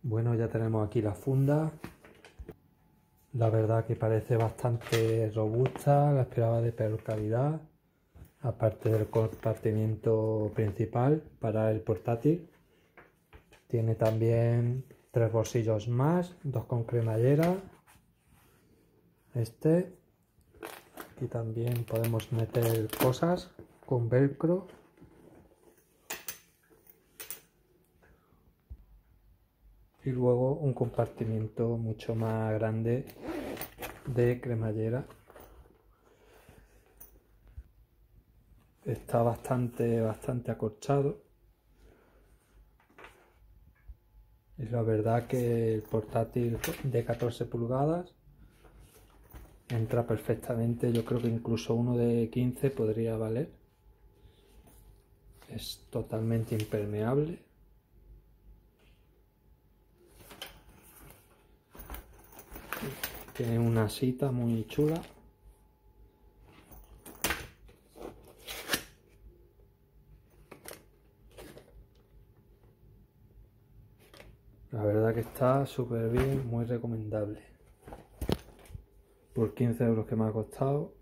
Bueno, ya tenemos aquí la funda. La verdad que parece bastante robusta, la esperaba de peor calidad. Aparte del compartimiento principal para el portátil. Tiene también 3 bolsillos más, 2 con cremallera. Aquí también podemos meter cosas con velcro. Y luego un compartimiento mucho más grande de cremallera. Está bastante acolchado. Y la verdad que el portátil de 14 pulgadas entra perfectamente. Yo creo que incluso uno de 15 podría valer. Es totalmente impermeable. Tiene una sita muy chula. La verdad que está súper bien, muy recomendable. Por 15 € que me ha costado,